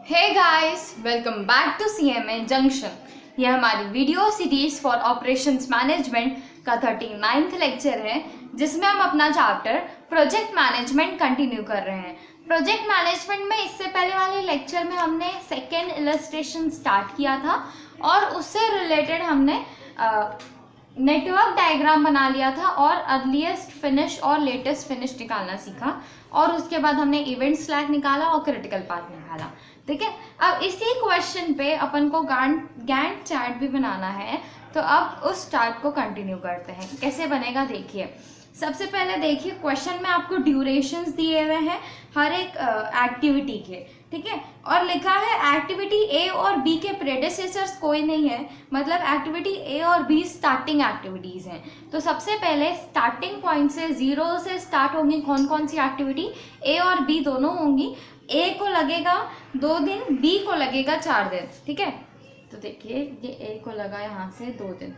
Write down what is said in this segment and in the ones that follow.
Hey guys, welcome back to CMA junction. यह हमारी video series for operations management का 39वां लेक्चर है, जिसमें हम अपना चैप्टर प्रोजेक्ट मैनेजमेंट कंटिन्यू कर रहे हैं। प्रोजेक्ट मैनेजमेंट में इससे पहले वाले लेक्चर में हमने सेकेंड इलस्ट्रेशन स्टार्ट किया था और उससे रिलेटेड हमने नेटवर्क डायग्राम बना लिया था और अर्लीस्ट फिनिश और लेटेस्ट फिनिश निकालना सीखा, और उसके बाद हमने इवेंट स्लैक निकाला और क्रिटिकल पाथ निकाला। ठीक है, अब इसी क्वेश्चन पे अपन को गैंट चार्ट भी बनाना है, तो अब उस चार्ट को कंटिन्यू करते हैं। कैसे बनेगा देखिए। सबसे पहले देखिए, क्वेश्चन में आपको ड्यूरेशंस दिए हुए हैं हर एक एक्टिविटी के, ठीक है, और लिखा है एक्टिविटी ए और बी के प्रेडेसेसर्स कोई नहीं है, मतलब एक्टिविटी ए और बी स्टार्टिंग एक्टिविटीज़ हैं। तो सबसे पहले स्टार्टिंग पॉइंट से 0 से स्टार्ट होंगी कौन कौन सी एक्टिविटी, ए और बी दोनों होंगी। ए को लगेगा 2 दिन, बी को लगेगा 4 दिन। ठीक है, तो देखिए ये ए को लगा यहाँ से 2 दिन,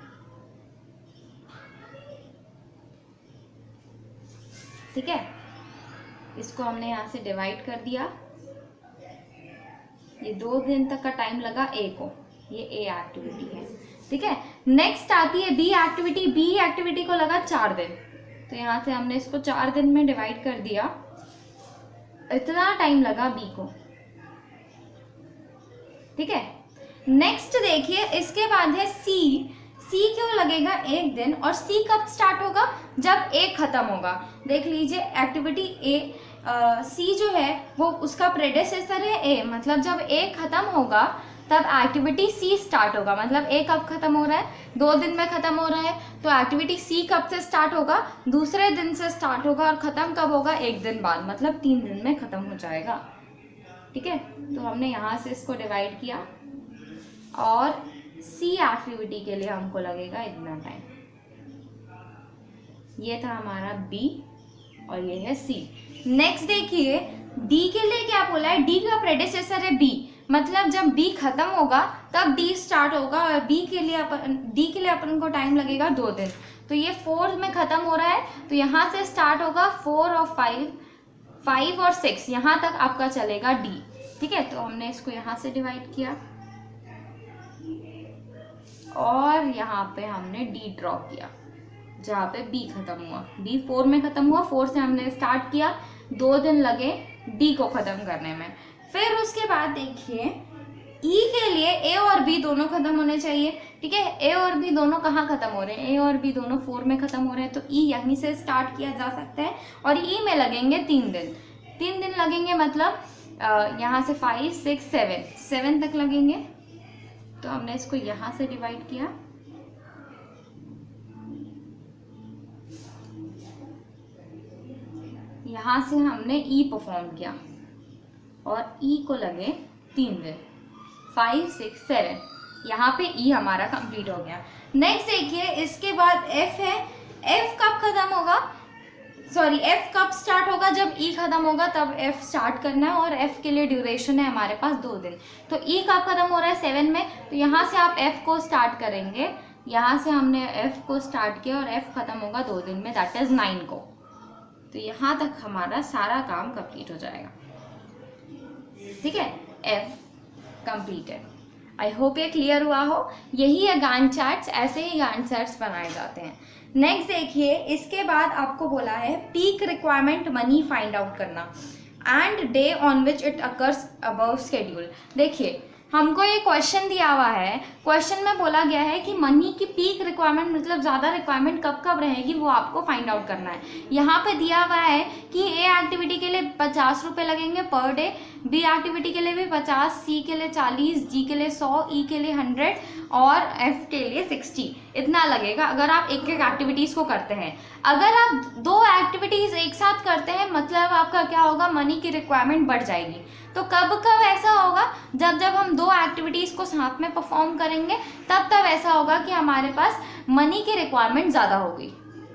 ठीक है, इसको हमने यहाँ से डिवाइड कर दिया। ये 2 दिन तक का टाइम लगा ए को, ये ए एक्टिविटी है। ठीक है, नेक्स्ट आती है बी एक्टिविटी। बी एक्टिविटी को लगा 4 दिन, तो यहाँ से हमने इसको 4 दिन में डिवाइड कर दिया, इतना टाइम लगा बी को। ठीक है, नेक्स्ट देखिए, इसके बाद है सी। सी क्यों लगेगा 1 दिन, और सी कब स्टार्ट होगा, जब ए खत्म होगा। देख लीजिए एक्टिविटी ए, सी जो है वो उसका प्रेडेसेसर है ए, मतलब जब ए खत्म होगा तब एक्टिविटी सी स्टार्ट होगा। मतलब ए कब खत्म हो रहा है, 2 दिन में खत्म हो रहा है, तो एक्टिविटी सी कब से स्टार्ट होगा, दूसरे दिन से स्टार्ट होगा, और खत्म कब होगा, 1 दिन बाद, मतलब 3 दिन में खत्म हो जाएगा। ठीक है, तो हमने यहाँ से इसको डिवाइड किया, और सी एक्टिविटी के लिए हमको लगेगा इतना टाइम। ये था हमारा बी और ये है सी। नेक्स्ट देखिए, डी के लिए क्या बोला है, डी का प्रेडेसेसर है बी, मतलब जब बी खत्म होगा तब डी स्टार्ट होगा, और डी के लिए अपन को टाइम लगेगा 2 दिन। तो ये 4 में खत्म हो रहा है, तो यहाँ से स्टार्ट होगा 4 और 5 और 6, यहाँ तक आपका चलेगा डी। ठीक है, तो हमने इसको यहाँ से डिवाइड किया और यहाँ पे हमने डी ड्रॉ किया, जहाँ पे बी खत्म हुआ। बी 4 में खत्म हुआ, 4 से हमने स्टार्ट किया, 2 दिन लगे डी को खत्म करने में। फिर उसके बाद देखिए ई के लिए ए और बी दोनों खत्म होने चाहिए। ठीक है, ए और बी दोनों कहाँ खत्म हो रहे हैं, ए और बी दोनों 4 में खत्म हो रहे हैं, तो ई यहीं से स्टार्ट किया जा सकता है, और ई में लगेंगे 3 दिन। 3 दिन लगेंगे, मतलब यहाँ से 5, 6, 7 तक लगेंगे। तो हमने इसको यहाँ से डिवाइड किया, यहाँ से हमने ई परफॉर्म किया, और ई को लगे 3 दिन, 5, 6, 7, यहाँ पे ई हमारा कंप्लीट हो गया। नेक्स्ट देखिए, इसके बाद एफ है। एफ कब खत्म होगा, सॉरी एफ कब स्टार्ट होगा, जब ई खत्म होगा तब एफ स्टार्ट करना है, और एफ के लिए ड्यूरेशन है हमारे पास 2 दिन। तो ई कब खत्म हो रहा है 7 में, तो यहाँ से आप एफ को स्टार्ट करेंगे, यहाँ से हमने एफ को स्टार्ट किया और एफ खत्म होगा 2 दिन में, दैट इज 9 को। तो यहाँ तक हमारा सारा काम कंप्लीट हो जाएगा। ठीक है, एफ कंप्लीटेड। आई होप ये क्लियर हुआ हो। यही है गैंट चार्ट्स, ऐसे ही गैंट चार्ट्स बनाए जाते हैं। नेक्स्ट देखिए, इसके बाद आपको बोला है peak requirement money find out करना and day on which it occurs above schedule. देखिए, हमको ये क्वेश्चन दिया हुआ है, क्वेश्चन में बोला गया है कि मनी की पीक रिक्वायरमेंट, मतलब ज़्यादा रिक्वायरमेंट कब कब रहेगी, वो आपको फाइंड आउट करना है। यहाँ पे दिया हुआ है कि ए एक्टिविटी के लिए 50 रुपये लगेंगे पर डे, बी एक्टिविटी के लिए भी 50, सी के लिए 40, जी के लिए 100, ई के लिए 100 और एफ के लिए 60, इतना लगेगा अगर आप एक एक एक्टिविटीज़ को करते हैं। अगर आप 2 एक्टिविटीज़ एक साथ करते हैं, मतलब आपका क्या होगा, मनी की रिक्वायरमेंट बढ़ जाएगी। तो कब कब ऐसा होगा, जब हम 2 एक्टिविटीज़ को साथ में परफॉर्म करेंगे, तब ऐसा होगा कि हमारे पास मनी की रिक्वायरमेंट ज़्यादा होगी।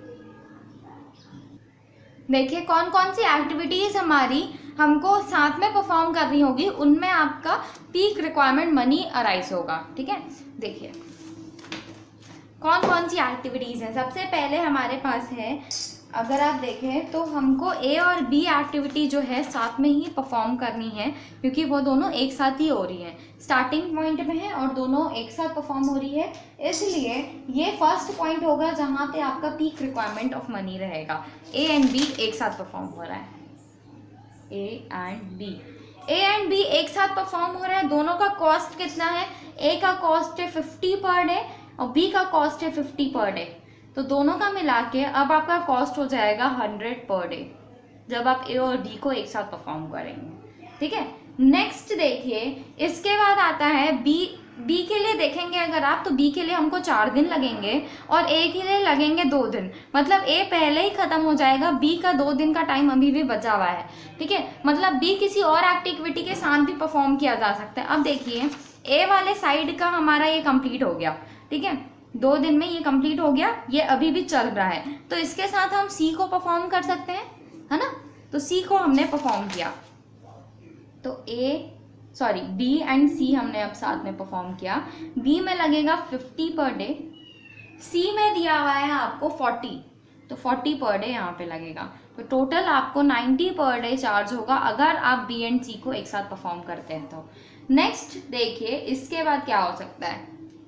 देखिए, कौन कौन सी एक्टिविटीज़ हमारी हमको साथ में परफॉर्म करनी होगी, उनमें आपका पीक रिक्वायरमेंट मनी अराइज होगा। ठीक है, देखिए कौन कौन सी एक्टिविटीज़ हैं। सबसे पहले हमारे पास है अगर आप देखें तो हमको ए और बी एक्टिविटी जो है साथ में ही परफॉर्म करनी है, क्योंकि वो दोनों एक साथ ही हो रही हैं, स्टार्टिंग पॉइंट में है और दोनों एक साथ परफॉर्म हो रही है। इसलिए ये फर्स्ट पॉइंट होगा जहाँ पे आपका पीक रिक्वायरमेंट ऑफ मनी रहेगा। ए एंड बी एक साथ परफॉर्म हो रहा है, ए एंड बी एक साथ परफॉर्म हो रहा है। दोनों का कॉस्ट कितना है? ए का कॉस्ट है 50 पर डे और बी का कॉस्ट है 50 पर डे। तो दोनों का मिला के अब आपका कॉस्ट हो जाएगा 100 पर डे, जब आप ए और बी को एक साथ परफॉर्म करेंगे। ठीक है, नेक्स्ट देखिए, इसके बाद आता है बी के लिए देखेंगे अगर आप, तो बी के लिए हमको 4 दिन लगेंगे और ए के लिए लगेंगे 2 दिन। मतलब ए पहले ही खत्म हो जाएगा, बी का 2 दिन का टाइम अभी भी बचा हुआ है। ठीक है, मतलब बी किसी और एक्टिविटी के साथ भी परफॉर्म किया जा सकता है। अब देखिए, ए वाले साइड का हमारा ये कंप्लीट हो गया। ठीक है, 2 दिन में ये कंप्लीट हो गया, ये अभी भी चल रहा है, तो इसके साथ हम सी को परफॉर्म कर सकते हैं, है ना। तो सी को हमने परफॉर्म किया, तो बी एंड सी हमने अब साथ में परफॉर्म किया। बी में लगेगा 50 पर डे, सी में दिया हुआ है आपको 40, तो 40 पर डे यहाँ पे लगेगा। तो टोटल आपको 90 पर डे चार्ज होगा अगर आप बी एंड सी को एक साथ परफॉर्म करते हैं तो। नेक्स्ट देखिए, इसके बाद क्या हो सकता है।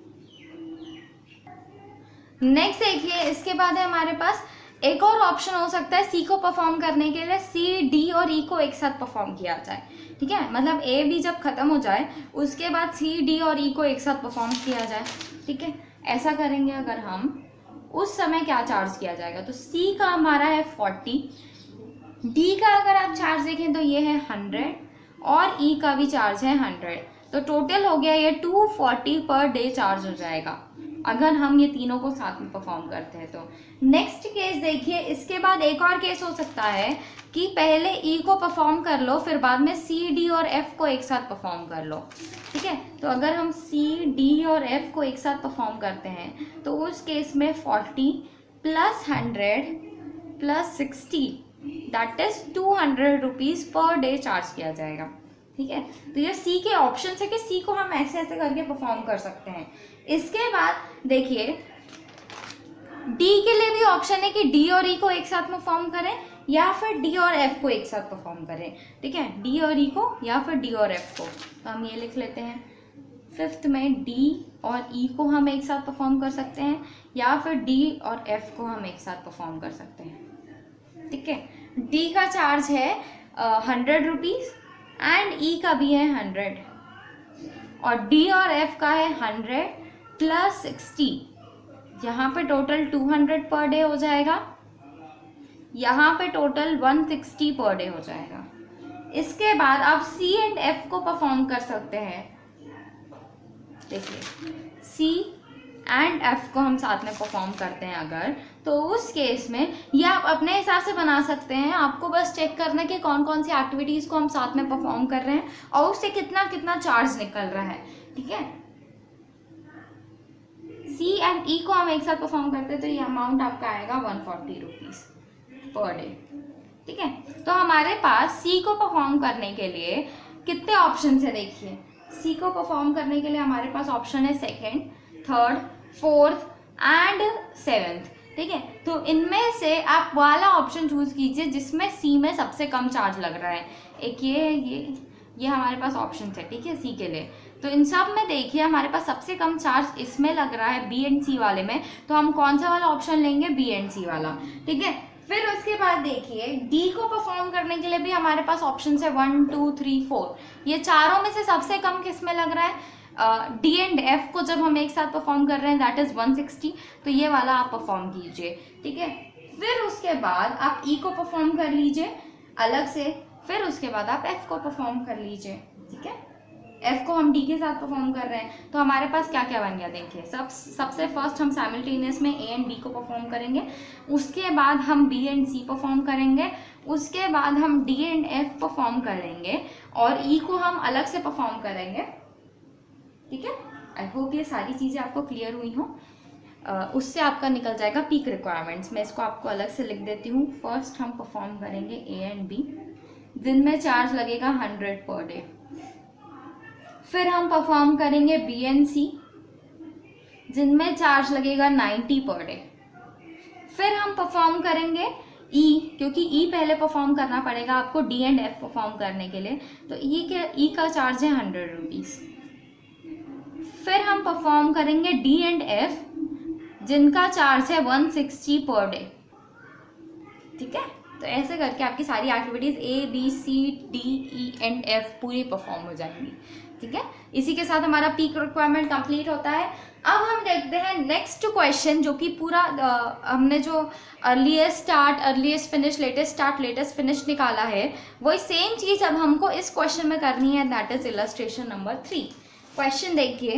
नेक्स्ट देखिए, इसके बाद है हमारे पास एक और ऑप्शन हो सकता है सी को परफॉर्म करने के लिए, सी डी और ई को एक साथ परफॉर्म किया जाए। ठीक है, मतलब ए बी जब खत्म हो जाए उसके बाद सी डी और ई को एक साथ परफॉर्म किया जाए। ठीक है, ऐसा करेंगे अगर हम, उस समय क्या चार्ज किया जाएगा, तो सी का हमारा है 40, डी का अगर आप चार्ज देखें तो ये है 100 और ई का भी चार्ज है 100। तो टोटल हो गया ये 240 पर डे चार्ज हो जाएगा अगर हम ये तीनों को साथ में परफॉर्म करते हैं तो। नेक्स्ट केस देखिए, इसके बाद एक और केस हो सकता है कि पहले ई को परफॉर्म कर लो, फिर बाद में सी डी और एफ को एक साथ परफॉर्म कर लो। ठीक है, तो अगर हम सी डी और एफ को एक साथ परफॉर्म करते हैं तो उस केस में 40 plus 100 plus 60 that is 200 rupees per day charge किया जाएगा। ठीक है, तो ये सी के ऑप्शन है कि सी को हम ऐसे ऐसे करके परफॉर्म कर सकते हैं। इसके बाद देखिए, डी के लिए भी ऑप्शन है कि डी और ई को एक साथ परफॉर्म करें या फिर डी और एफ को एक साथ परफॉर्म करें। ठीक है, डी और ई को या फिर डी और एफ को। तो हम ये लिख लेते हैं, 5th में डी और ई को हम एक साथ परफॉर्म कर सकते हैं या फिर डी और एफ को हम एक साथ परफॉर्म कर सकते हैं। ठीक है, डी का चार्ज है 100 रुपीज़ एंड ई का भी है 100 और डी और एफ का है 100 प्लस 60, यहाँ पे टोटल 200 पर डे हो जाएगा, यहाँ पे टोटल 160 पर डे हो जाएगा। इसके बाद आप सी एंड एफ को परफॉर्म कर सकते हैं। देखिए, सी एंड एफ को हम साथ में परफॉर्म करते हैं अगर, तो उस केस में ये आप अपने हिसाब से बना सकते हैं। आपको बस चेक करना कि कौन कौन सी एक्टिविटीज़ को हम साथ में परफॉर्म कर रहे हैं और उससे कितना कितना चार्ज निकल रहा है। ठीक है, सी एंड ई को हम एक साथ परफॉर्म करते हैं तो ये अमाउंट आपका आएगा 140 रुपीज़ पर डे। ठीक है, तो हमारे पास सी को परफॉर्म करने के लिए कितने ऑप्शन है। देखिए, सी को परफॉर्म करने के लिए हमारे पास ऑप्शन है 2nd, 3rd, 4th and 7th। ठीक है, तो इनमें से आप वाला ऑप्शन चूज कीजिए जिसमें सी में सबसे कम चार्ज लग रहा है। एक ये हमारे पास ऑप्शन है। ठीक है, सी के लिए तो इन सब में देखिए हमारे पास सबसे कम चार्ज इसमें लग रहा है बी एंड सी वाले में, तो हम कौन सा वाला ऑप्शन लेंगे, बी एंड सी वाला। ठीक है, फिर उसके बाद देखिए, डी को परफॉर्म करने के लिए भी हमारे पास ऑप्शन है 1, 2, 3, 4। ये चारों में से सबसे कम किस में लग रहा है, डी एंड एफ को जब हम एक साथ परफॉर्म कर रहे हैं दैट इज 160, तो ये वाला आप परफॉर्म कीजिए। ठीक है, फिर उसके बाद आप ई को परफॉर्म कर लीजिए अलग से, फिर उसके बाद आप एफ को परफॉर्म कर लीजिए। ठीक है, एफ को हम डी के साथ परफॉर्म कर रहे हैं तो हमारे पास क्या क्या बन गया। देखिए, सबसे फर्स्ट हम साइमल्टेनियस में ए एंड बी को परफॉर्म करेंगे, उसके बाद हम बी एंड सी परफॉर्म करेंगे, उसके बाद हम डी एंड एफ परफॉर्म करेंगे और ई को हम अलग से परफॉर्म करेंगे। ठीक है, आई होप ये सारी चीज़ें आपको क्लियर हुई हो। उससे आपका निकल जाएगा पीक रिक्वायरमेंट्स। मैं इसको आपको अलग से लिख देती हूँ। फर्स्ट हम परफॉर्म करेंगे ए एंड बी, दिन में चार्ज लगेगा 100 पर डे। फिर हम परफॉर्म करेंगे बी एंड सी, जिनमें चार्ज लगेगा 90 पर डे। फिर हम परफॉर्म करेंगे ई, क्योंकि ई पहले परफॉर्म करना पड़ेगा आपको डी एंड एफ परफॉर्म करने के लिए, तो ई का चार्ज है 100 रुपीज़। फिर हम परफॉर्म करेंगे डी एंड एफ जिनका चार्ज है 160 पर डे। ठीक है, तो ऐसे करके आपकी सारी activities A B C D E and F पूरी परफॉर्म हो जाएंगी। ठीक है, इसी के साथ हमारा पीक रिक्वायरमेंट कंप्लीट होता है। अब हम देखते हैं नेक्स्ट क्वेश्चन, जो कि पूरा हमने जो earliest start, earliest finish, latest start, latest finish निकाला है, वही सेम चीज़ अब हमको इस क्वेश्चन में करनी है, that is illustration number 3। Question देखिए,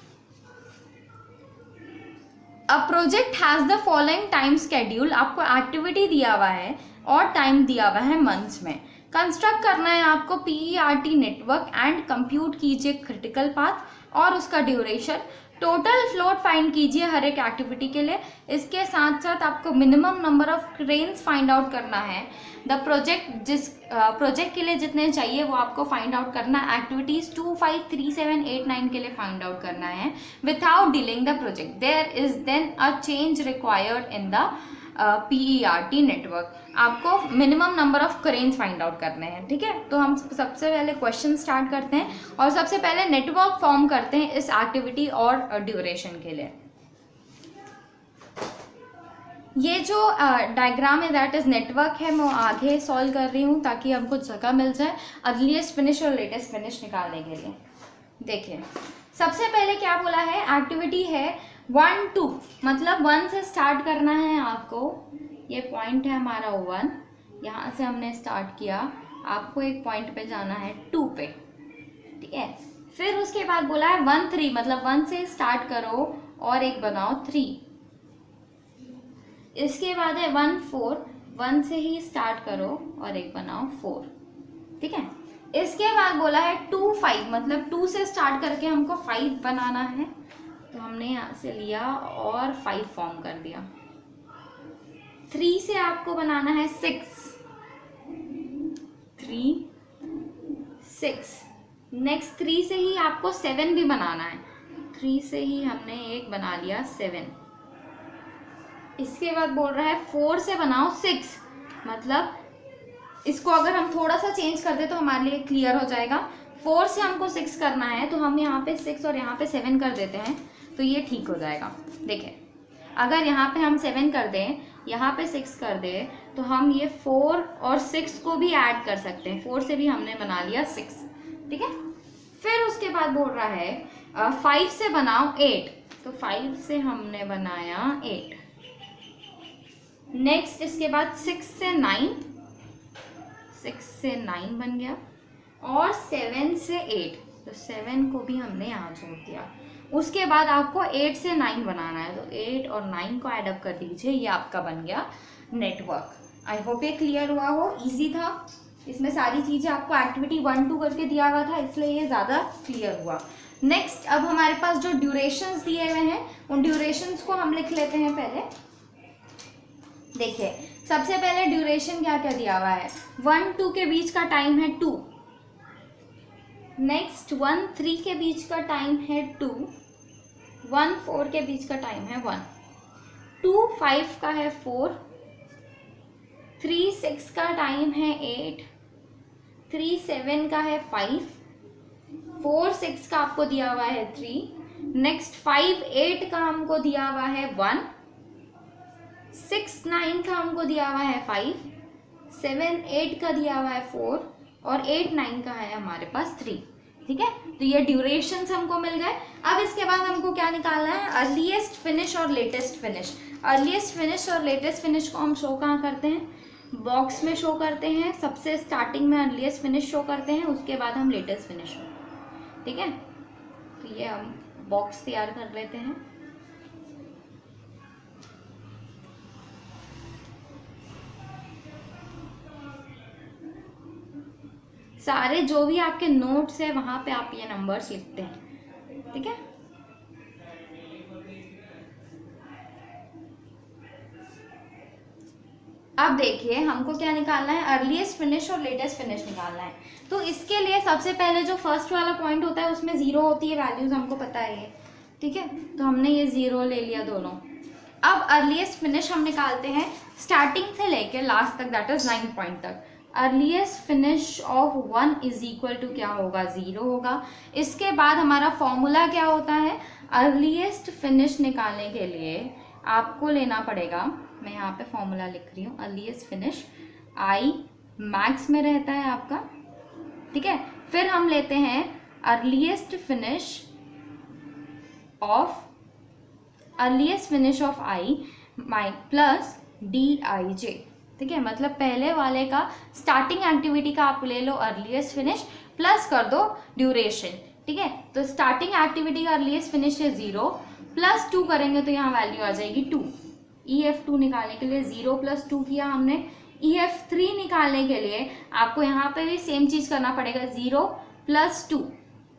a project has the following time schedule, आपको एक्टिविटी दिया हुआ है और टाइम दिया हुआ है मंथ्स में। कंस्ट्रक्ट करना है आपको PERT नेटवर्क एंड कंप्यूट कीजिए क्रिटिकल पाथ और उसका ड्यूरेशन। टोटल फ्लोट फाइंड कीजिए हर एक एक्टिविटी के लिए। इसके साथ साथ आपको minimum number of cranes find out करना है। द प्रोजेक्ट, जिस प्रोजेक्ट के लिए जितने चाहिए वो आपको फाइंड आउट करना है। एक्टिविटीज़ 2, 5, 3, 7, 8, 9 के लिए फाइंड आउट करना है without delaying the project. There is then a change required in the PERT network. आपको minimum number of cranes find out करने हैं। ठीक है, तो हम सबसे पहले क्वेश्चन स्टार्ट करते हैं और सबसे पहले नेटवर्क फॉर्म करते हैं इस एक्टिविटी और ड्यूरेशन के लिए। ये जो डायग्राम है दैट इज नेटवर्क है, मैं आगे सॉल्व कर रही हूँ ताकि हमको जगह मिल जाए अर्लीस्ट फिनिश और लेटेस्ट फिनिश निकालने के लिए। देखिए, सबसे पहले क्या बोला है, एक्टिविटी है 1, 2, मतलब 1 से स्टार्ट करना है आपको। ये पॉइंट है हमारा 1, यहाँ से हमने स्टार्ट किया, आपको एक पॉइंट पे जाना है 2 पे। ठीक है, फिर उसके बाद बोला है 1, 3, मतलब 1 से स्टार्ट करो और एक बनाओ 3। इसके बाद है 1, 4, 1 से ही स्टार्ट करो और एक बनाओ 4। ठीक है, इसके बाद बोला है 2, 5, मतलब 2 से स्टार्ट करके हमको 5 बनाना है, तो हमने यहाँ से लिया और 5 फॉर्म कर दिया। 3 से आपको बनाना है 6, 3, 6। नेक्स्ट 3 से ही आपको 7 भी बनाना है, 3 से ही हमने एक बना लिया 7। इसके बाद बोल रहा है 4 से बनाओ 6, मतलब इसको अगर हम थोड़ा सा चेंज कर दे तो हमारे लिए क्लियर हो जाएगा। 4 से हमको 6 करना है, तो हम यहाँ पे 6 और यहाँ पे 7 कर देते हैं, तो ये ठीक हो जाएगा। देखिए, अगर यहाँ पे हम 7 कर दें, यहाँ पे 6 कर दें, तो हम ये 4 और 6 को भी ऐड कर सकते हैं। 4 से भी हमने बना लिया 6। ठीक है, फिर उसके बाद बोल रहा है 5 से बनाओ 8, तो 5 से हमने बनाया 8। नेक्स्ट इसके बाद 6 से 9, 6 से 9 बन गया, और 7 से 8, तो 7 को भी हमने यहाँ जोड़ दिया। उसके बाद आपको 8 से 9 बनाना है, तो 8 और 9 को ऐड अप कर दीजिए, ये आपका बन गया नेटवर्क। आई होप ये क्लियर हुआ हो, इजी था। इसमें सारी चीज़ें आपको एक्टिविटी 1, 2 करके दिया हुआ था, इसलिए ये ज़्यादा क्लियर हुआ। नेक्स्ट, अब हमारे पास जो ड्यूरेशंस दिए हुए हैं उन ड्यूरेशंस को हम लिख लेते हैं पहले। देखिए, सबसे पहले ड्यूरेशन क्या क्या दिया हुआ है, 1, 2 के बीच का टाइम है 2। नेक्स्ट 1, 3 के बीच का टाइम है 2, 1, 4 के बीच का टाइम है 1, 2, 5 का है 4, 3, 6 का टाइम है 8, 3, 7 का है 5, 4, 6 का आपको दिया हुआ है 3, नेक्स्ट 5, 8 का हमको दिया हुआ है 1, 6, 9 का हमको दिया हुआ है 5, 7, 8 का दिया हुआ है 4 और 8, 9 का है हमारे पास 3। ठीक है, तो ये ड्यूरेशंस हमको मिल गए। अब इसके बाद हमको क्या निकालना है, अर्लीस्ट फिनिश और लेटेस्ट फिनिश। अर्लीस्ट फिनिश और लेटेस्ट फिनिश को हम शो कहाँ करते हैं, बॉक्स में शो करते हैं। सबसे स्टार्टिंग में अर्लीस्ट फिनिश शो करते हैं, उसके बाद हम लेटेस्ट फिनिश शो। ठीक है, तो ये हम बॉक्स तैयार कर लेते हैं। सारे जो भी आपके नोट्स है वहाँ पे आप ये नंबर्स लिखते हैं। ठीक है, अब देखिए हमको क्या निकालना है, अर्लीस्ट फिनिश और लेटेस्ट फिनिश निकालना है। तो इसके लिए सबसे पहले जो फर्स्ट वाला पॉइंट होता है उसमें 0 होती है वैल्यूज, हमको पता है ये। ठीक है, तो हमने ये 0 ले लिया दोनों। अब अर्लीस्ट फिनिश हम निकालते हैं स्टार्टिंग से लेके लास्ट तक, दैट इज 9 पॉइंट तक। Earliest finish of 1 is equal to क्या होगा, 0 होगा। इसके बाद हमारा फॉर्मूला क्या होता है, अर्लीस्ट फिनिश निकालने के लिए आपको लेना पड़ेगा, मैं यहाँ पे फॉर्मूला लिख रही हूँ, अर्लीस्ट फिनिश आई मैक्स में रहता है आपका, ठीक है। फिर हम लेते हैं earliest finish of I my plus D I J, ठीक है। मतलब पहले वाले का स्टार्टिंग एक्टिविटी का आप ले लो अर्लीस्ट फिनिश प्लस कर दो ड्यूरेशन, ठीक है। तो स्टार्टिंग एक्टिविटी का अर्लीस्ट फिनिश है 0 प्लस 2 करेंगे तो यहाँ वैल्यू आ जाएगी 2। EF2 निकालने के लिए 0 प्लस 2 किया हमने। EF3 निकालने के लिए आपको यहाँ पे भी सेम चीज करना पड़ेगा, 0 plus 2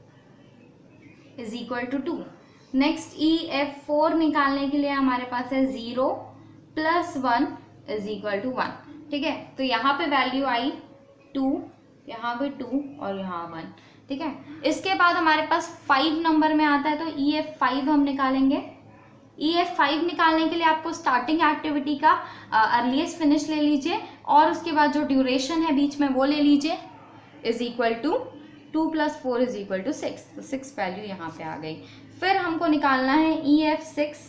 is equal to 2। Next EF4 निकालने के लिए हमारे पास है 0 प्लस 1 इज इक्वल टू 1, ठीक है। तो यहाँ पे वैल्यू आई 2, यहाँ पे 2 और यहाँ 1, ठीक है। इसके बाद हमारे पास 5 नंबर में आता है तो EF5 हम निकालेंगे। EF5 निकालने के लिए आपको स्टार्टिंग एक्टिविटी का अर्लीस्ट फिनिश ले लीजिए और उसके बाद जो ड्यूरेशन है बीच में वो ले लीजिए, is equal to 2 plus 4 is equal to 6, तो 6 वैल्यू यहाँ पे आ गई। फिर हमको निकालना है EF6।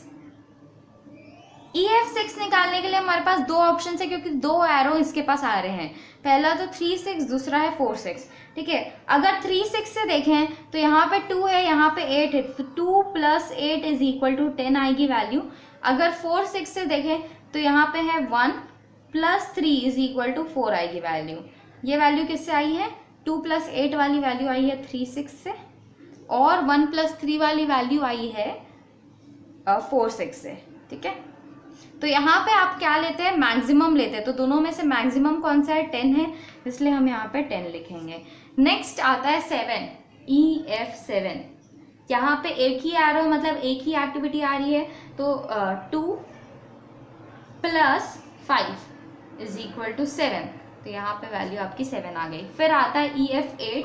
EF6 निकालने के लिए हमारे पास 2 ऑप्शन है क्योंकि 2 एरो इसके पास आ रहे हैं, पहला तो 3 6, दूसरा है 4 6, ठीक है। अगर 3 6 से देखें तो यहाँ पे 2 है, यहाँ पे 8 है, तो 2 प्लस 8 इज इक्वल टू 10 आएगी वैल्यू। अगर 4 6 से देखें तो यहाँ पे है 1 प्लस 3 इज इक्वल टू 4 आएगी वैल्यू। ये वैल्यू किससे आई है, 2 प्लस 8 वाली वैल्यू आई है 3 6 से, और 1 प्लस 3 वाली वैल्यू आई है 4 6 से, ठीक है। तो यहाँ पे आप क्या लेते हैं, मैक्सिमम लेते हैं, तो दोनों में से मैक्सिमम कौन सा है, 10 है, इसलिए हम यहाँ पे 10 लिखेंगे। नेक्स्ट आता है 7, EF7। यहाँ पे एक ही एरो, मतलब एक ही एक्टिविटी आ रही है, तो 2 प्लस 5 इज इक्वल टू 7, तो यहाँ पे वैल्यू आपकी 7 आ गई। फिर आता है EF8।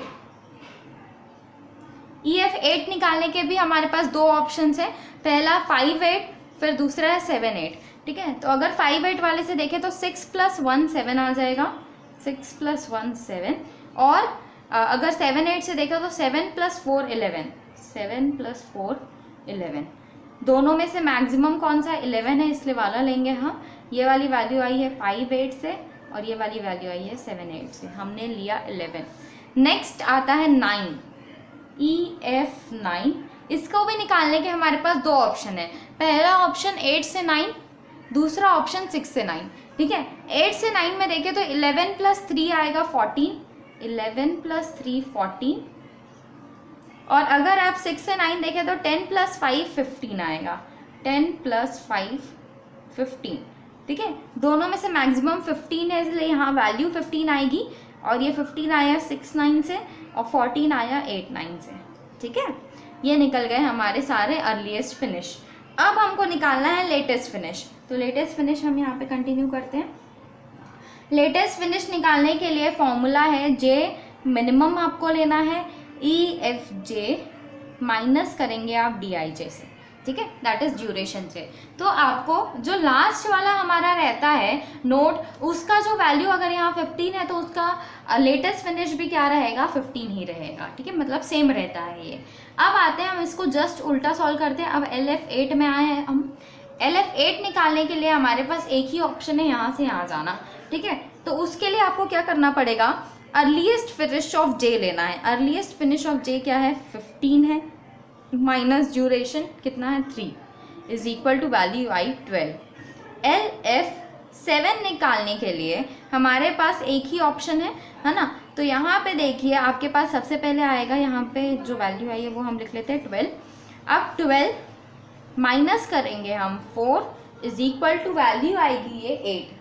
EF8 निकालने के भी हमारे पास 2 ऑप्शंस है, पहला 5 8, फिर दूसरा है 7 8, ठीक है। तो अगर 5 8 वाले से देखें तो 6 प्लस 1 7 आ जाएगा, 6 प्लस 1 7, और अगर 7 8 से देखें तो 7 प्लस 4 11, 7 प्लस 4 11। दोनों में से मैक्सिमम कौन सा 11 है, इसलिए वाला लेंगे हम। ये वाली वैल्यू आई है 5 8 से और ये वाली वैल्यू आई है 7 8 से, हमने लिया 11। नेक्स्ट आता है 9, EF9। इसको भी निकालने के हमारे पास 2 ऑप्शन है, पहला ऑप्शन 8 से 9, दूसरा ऑप्शन 6 से 9, ठीक है। 8 से 9 में देखें तो 11 प्लस 3 आएगा 14, 11 प्लस 3 14, और अगर आप 6 से 9 देखें तो 10 प्लस 5 15 आएगा, 10 प्लस 5 15, ठीक है। दोनों में से मैक्सिमम 15 है, इसलिए यहाँ वैल्यू 15 आएगी, और ये 15 आया 6 9 से और 14 आया 8 9 से, ठीक है। ये निकल गए हमारे सारे अर्लीस्ट फिनिश। अब हमको निकालना है लेटेस्ट फिनिश, तो लेटेस्ट फिनिश हम यहाँ पे कंटिन्यू करते हैं। लेटेस्ट फिनिश निकालने के लिए फॉर्मूला है जे मिनिमम आपको लेना है, EFJ माइनस करेंगे आप DIJ से, ठीक है, दैट इज ड्यूरेशन से। तो आपको जो लास्ट वाला हमारा रहता है नोट, उसका जो वैल्यू अगर यहाँ 15 है तो उसका लेटेस्ट फिनिश भी क्या रहेगा, 15 ही रहेगा, ठीक है, मतलब सेम रहता है ये। अब आते हैं हम इसको जस्ट उल्टा सॉल्व करते हैं। अब LF8 में आए हैं हम। LF8 निकालने के लिए हमारे पास एक ही ऑप्शन है, यहाँ से यहाँ जाना, ठीक है। तो उसके लिए आपको क्या करना पड़ेगा, अर्लीस्ट फिनिश ऑफ J लेना है। अर्लीस्ट फिनिश ऑफ J क्या है, 15 है, माइनस ड्यूरेशन कितना है 3, is equal to value I 12। LF7 निकालने के लिए हमारे पास एक ही ऑप्शन है ना। तो यहाँ पे देखिए आपके पास सबसे पहले आएगा, यहाँ पे जो वैल्यू आई है वो हम लिख लेते हैं 12। अब 12 माइनस करेंगे हम 4 इज इक्वल टू वैल्यू आएगी ये 8।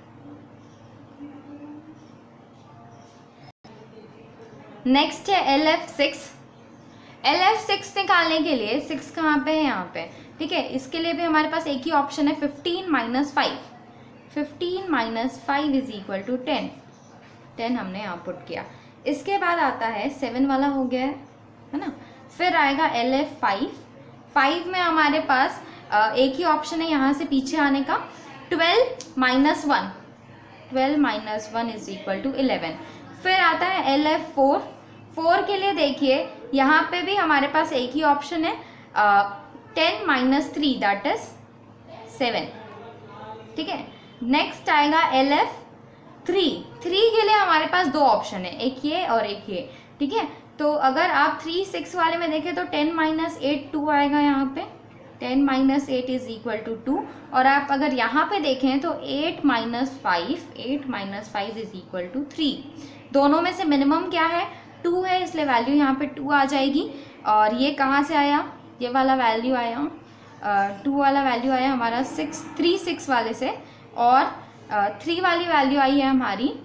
नेक्स्ट है LF6। LF6 निकालने के लिए 6 कहाँ पे है, यहाँ पे, ठीक है। इसके लिए भी हमारे पास एक ही ऑप्शन है, 15 minus 5, 15 minus 5 is equal to 10, 10 हमने यहाँ पुट किया। इसके बाद आता है 7 वाला हो गया है ना। फिर आएगा LF5, 5 में हमारे पास एक ही ऑप्शन है यहाँ से पीछे आने का। 12 minus 1, 12 minus 1 is equal to 11। फिर आता है LF4। 4 के लिए देखिए यहाँ पे भी हमारे पास एक ही ऑप्शन है, 10 माइनस 3 दैट इज 7, ठीक है। नेक्स्ट आएगा LF3। 3 के लिए हमारे पास दो ऑप्शन है, एक ये और एक ये, ठीक है। तो अगर आप 3, 6 वाले में देखें तो 10 माइनस 8 2 आएगा यहाँ पे, 10 माइनस 8 इज इक्वल टू 2। और आप अगर यहाँ पे देखें तो 8 माइनस 5 इज इक्वल टू 3। दोनों में से मिनिमम क्या है, 2 है, इसलिए वैल्यू यहाँ पे 2 आ जाएगी। और ये कहाँ से आया, ये वाला वैल्यू आया 2 वाला वैल्यू आया हमारा 3, 6 वाले से, और 3 वाली वैल्यू आई है हमारी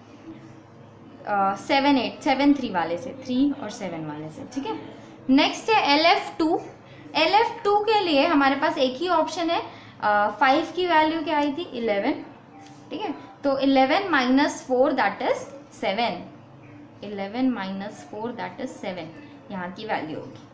7, 3 वाले से, 3 और 7 वाले से, ठीक है। नेक्स्ट है LF2। LF2 के लिए हमारे पास एक ही ऑप्शन है, 5 की वैल्यू क्या आई थी 11, ठीक है। तो 11 minus 4 that is 7, 11 minus 4 that is 7 यहाँ की वैल्यू होगी।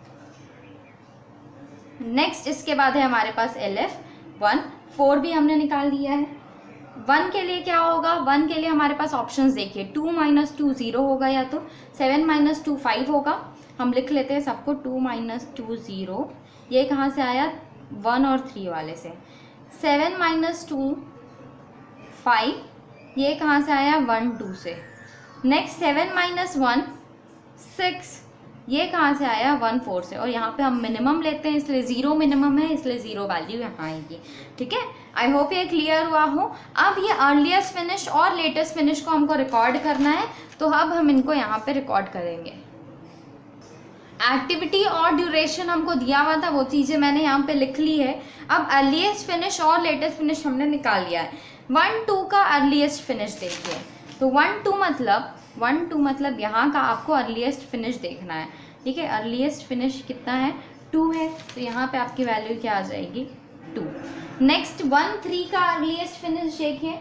नेक्स्ट इसके बाद है हमारे पास LF1। 4 भी हमने निकाल दिया है। 1 के लिए क्या होगा, 1 के लिए हमारे पास ऑप्शंस देखिए, 2 माइनस 2 0 होगा, या तो 7 माइनस 2 5 होगा। हम लिख लेते हैं सबको, 2 माइनस 2 0, ये कहाँ से आया 1 और 3 वाले से। 7 माइनस 2 5, ये कहाँ से आया 1 2 से। नेक्स्ट 7 माइनस 1 6, ये कहाँ से आया 1 4 से। और यहाँ पे हम मिनिमम लेते हैं, इसलिए 0 मिनिमम है, इसलिए 0 वैल्यू यहाँ आएगी, ठीक है। आई होप ये क्लियर हुआ हो। अब ये अर्लीस्ट फिनिश और लेटेस्ट फिनिश को हमको रिकॉर्ड करना है, तो अब हम इनको यहाँ पे रिकॉर्ड करेंगे। एक्टिविटी और ड्यूरेशन हमको दिया हुआ था, वो चीज़ें मैंने यहाँ पे लिख ली है। अब अर्लीस्ट फिनिश और लेटेस्ट फिनिश हमने निकाल लिया है। 1 2 का अर्लीस्ट फिनिश देखिए, तो 1 2 मतलब यहाँ का आपको अर्लीस्ट फिनिश देखना है, ठीक है। अर्लीस्ट फिनिश कितना है 2 है, तो यहाँ पे आपकी वैल्यू क्या आ जाएगी 2। नेक्स्ट 1 3 का अर्लीस्ट फिनिश देखिए,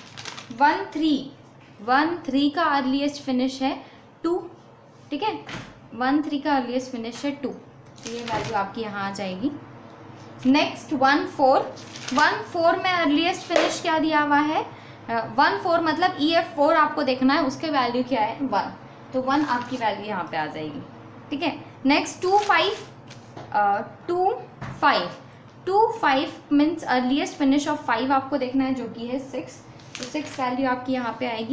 1 3 का अर्लीस्ट फिनिश है 2, ठीक है। 1 3 का अर्लीस्ट फिनिश है 2, तो ये वैल्यू आपकी यहाँ आ जाएगी। नेक्स्ट 1 4 में अर्लीस्ट फिनिश क्या दिया हुआ है 1 4 मतलब EF4 आपको देखना है, उसके वैल्यू क्या है 1, तो 1 आपकी वैल्यू यहाँ पे आ जाएगी, ठीक है। Next 2 5 means earliest finish of 5 आपको देखना है, जो कि है 6, तो 6 वैल्यू आपकी यहाँ पे आएगी।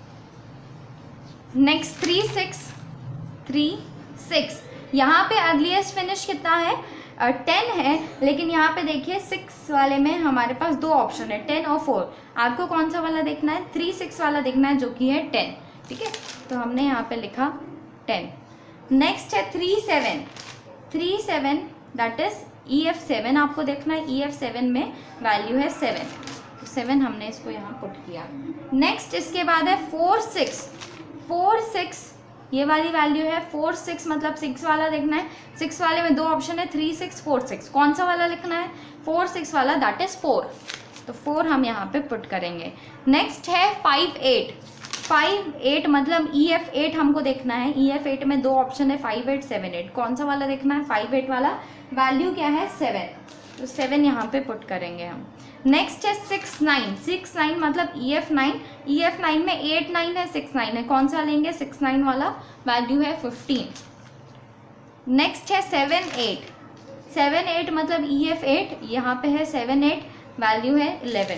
नेक्स्ट 3 6, यहाँ पे अर्लीस्ट फिनिश कितना है 10 है, लेकिन यहाँ पे देखिए 6 वाले में हमारे पास दो ऑप्शन है, 10 और 4। आपको कौन सा वाला देखना है 3 6 वाला देखना है, जो कि है 10, ठीक है। तो हमने यहाँ पे लिखा 10। नेक्स्ट है 3 7 दैट इज EF7 आपको देखना है, EF7 में वैल्यू है 7, तो 7 हमने इसको यहाँ पुट किया। नेक्स्ट इसके बाद है 4 6, ये वाली वैल्यू है 4 6 मतलब 6 वाला देखना है। 6 वाले में दो ऑप्शन है 3 6 4 6, कौन सा वाला लिखना है 4 6 वाला दैट इज 4, तो 4 हम यहाँ पे पुट करेंगे। नेक्स्ट है 5 8 मतलब EF8 हमको देखना है। EF8 में दो ऑप्शन है 5 8 7 8, कौन सा वाला देखना है 5 8 वाला, वैल्यू क्या है 7, तो 7 यहाँ पे पुट करेंगे हम। नेक्स्ट है 6 9 मतलब EF9 में 8 9 है 6 9 है, कौन सा लेंगे 6 9 वाला, वैल्यू है 15। नेक्स्ट है 7 8 मतलब EF8, यहाँ पे है 7 8, वैल्यू है 11।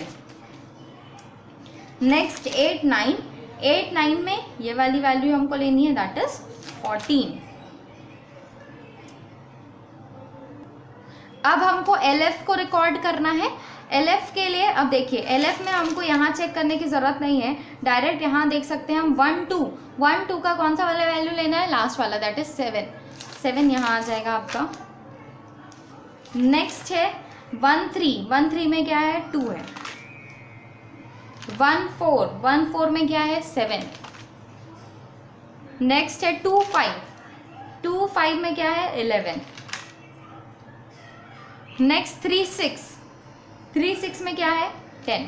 नेक्स्ट 8 9 में ये वाली वैल्यू हमको लेनी है दैट इज 14। अब हमको LF को रिकॉर्ड करना है। LF के लिए अब देखिए, LF में हमको यहाँ चेक करने की ज़रूरत नहीं है, डायरेक्ट यहाँ देख सकते हैं हम 1 2 का कौन सा वाला वैल्यू लेना है, लास्ट वाला दैट इज 7 यहाँ आ जाएगा आपका। नेक्स्ट है 1 3 में क्या है 2 है। 1 4 में क्या है 7। नेक्स्ट है 2 5 में क्या है 11। नेक्स्ट 3 6 में क्या है 10।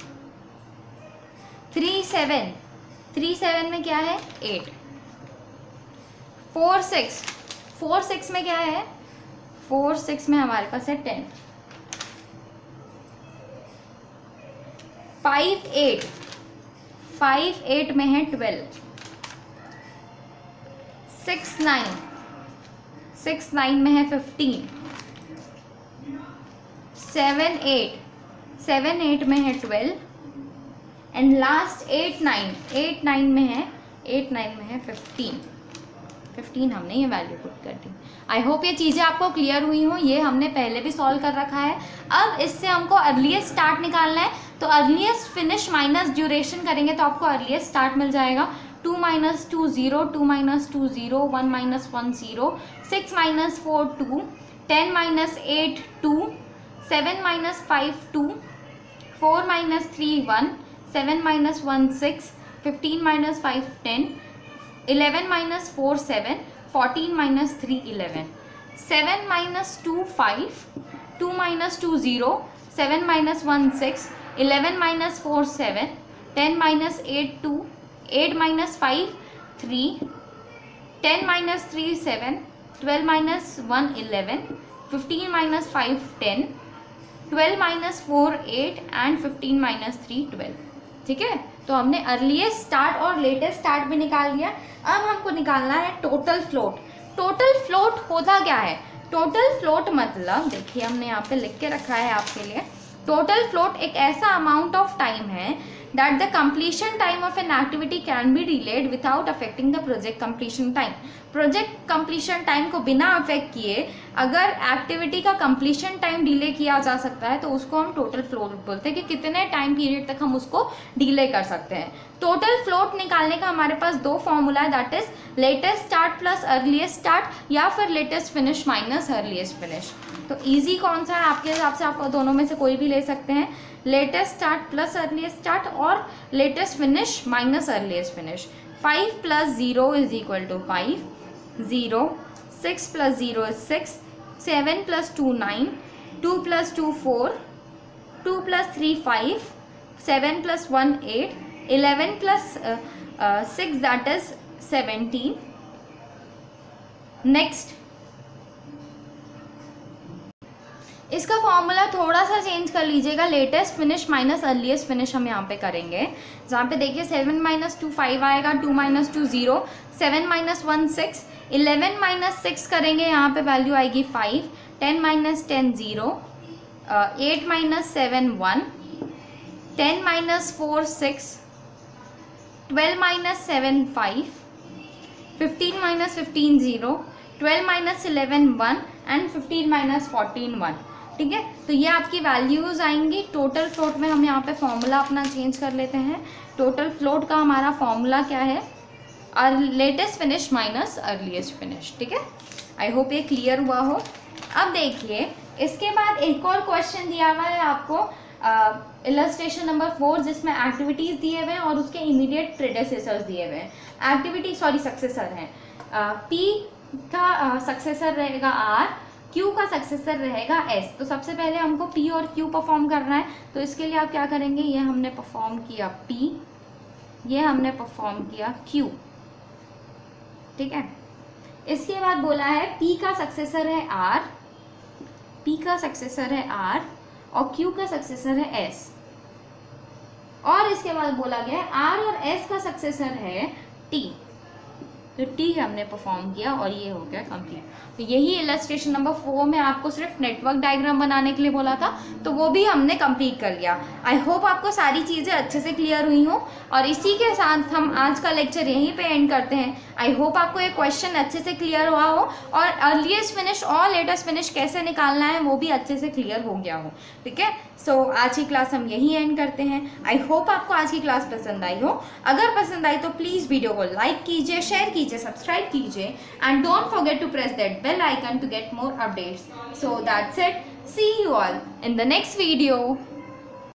3 7 में क्या है 8। 4 6 में क्या है 4 6 में हमारे पास है 10। 5 8 में है 12, 6 9 में है 15, 7 8 में है 12 एंड लास्ट 8 9 में है 15 हमने ये वैल्यू पुट कर दी। आई होप ये चीज़ें आपको क्लियर हुई हो। ये हमने पहले भी सॉल्व कर रखा है। अब इससे हमको अर्लीस्ट स्टार्ट निकालना है, तो अर्लीस्ट फिनिश माइनस ड्यूरेशन करेंगे तो आपको अर्लीस्ट स्टार्ट मिल जाएगा। 2 - 2 0, 2 - 2 0, 1 - 1 0, 6 - 4 2, 10 - 8 2, 7 - 5 2, 4 - 3 1, 7 - 1 6, 15 - 5 10, 11 - 4 7, 14 - 3 11, 7 - 2 5, 2 - 2 0, 7 - 1 6, 11 - 4 7, 10 - 8 2, 8 - 5 3, 10 - 3 7, 12 - 1 11, 15 - 5 10, 12 - 4 8 एंड 15 - 3 12। ठीक है, तो हमने अर्लीस्ट स्टार्ट और लेटेस्ट स्टार्ट भी निकाल लिया। अब हमको निकालना है टोटल फ्लोट। टोटल फ्लोट होता क्या है? टोटल फ्लोट मतलब देखिए हमने यहाँ पे लिख के रखा है आपके लिए। टोटल फ्लोट एक ऐसा अमाउंट ऑफ टाइम है that the completion time of an activity can be delayed without affecting the project completion time। Project completion time को बिना अफेक्ट किए अगर एक्टिविटी का कंप्लीशन टाइम डिले किया जा सकता है तो उसको हम टोटल फ्लोट बोलते हैं कि कितने टाइम पीरियड तक हम उसको डिले कर सकते हैं। टोटल फ्लोट निकालने का हमारे पास दो फॉर्मूला है, that is latest start plus earliest start या फिर latest finish minus earliest finish. तो इजी कौन सा है आपके हिसाब से? आप दोनों में से कोई भी ले सकते हैं, latest start plus earliest start और latest finish minus earliest finish. 5 + 0 = 5, 0, 6 + 0 is 6, 7 + 2 9, 2 + 2 4, 2 + 3 5, 7 + 1 8, 11 + 6 that is 17। Next इसका फॉर्मूला थोड़ा सा चेंज कर लीजिएगा, latest finish minus earliest finish हम यहाँ पे करेंगे। जहाँ पे देखिए 7 - 2 5 आएगा, 2 - 2 0, 7 - 1 6, 11 - 6 करेंगे, यहाँ पे वैल्यू आएगी 5, 10 - 10 0, 8 - 7 1, 10 - 4 6, 12 - 7 5, 15 - 15 0, 12 - 11 1 एंड 15 - 14 1। ठीक है, तो ये आपकी वैल्यूज आएंगी। टोटल फ्लोट में हम यहाँ पे फॉर्मूला अपना चेंज कर लेते हैं। टोटल फ्लोट का हमारा फॉर्मूला क्या है? Latest finish minus earliest finish. ठीक है, आई होप ये क्लियर हुआ हो। अब देखिए इसके बाद एक और क्वेश्चन दिया हुआ है आपको, इलस्ट्रेशन नंबर 4, जिसमें एक्टिविटीज दिए हुए हैं और उसके इमीडिएट प्रेडेसेसर्स दिए हुए हैं। एक्टिविटी सक्सेसर हैं। पी का सक्सेसर रहेगा आर, क्यू का सक्सेसर रहेगा एस। तो सबसे पहले हमको पी और क्यू परफॉर्म करना है, तो इसके लिए आप क्या करेंगे? ये हमने परफॉर्म किया पी, ये हमने परफॉर्म किया क्यू। ठीक है, इसके बाद बोला है पी का सक्सेसर है आर, पी का सक्सेसर है आर और क्यू का सक्सेसर है एस। और इसके बाद बोला गया है आर और एस का सक्सेसर है टी, तो टी हमने परफॉर्म किया और ये हो गया कंप्लीट। तो यही इलस्ट्रेशन नंबर 4 में आपको सिर्फ नेटवर्क डायग्राम बनाने के लिए बोला था, तो वो भी हमने कंप्लीट कर लिया। आई होप आपको सारी चीज़ें अच्छे से क्लियर हुई हो और इसी के साथ हम आज का लेक्चर यहीं पे एंड करते हैं। आई होप आपको ये क्वेश्चन अच्छे से क्लियर हुआ हो और अर्लीस्ट फिनिश और लेटेस्ट फिनिश कैसे निकालना है वो भी अच्छे से क्लियर हो गया हो। ठीक है, सो आज की क्लास हम यहीं एंड करते हैं। आई होप आपको आज की क्लास पसंद आई हो। अगर पसंद आई तो प्लीज़ वीडियो को लाइक कीजिए, शेयर कीजिए, सब्सक्राइब कीजिए and don't forget to press that bell icon to get more updates. So that's it. See you all in the next video.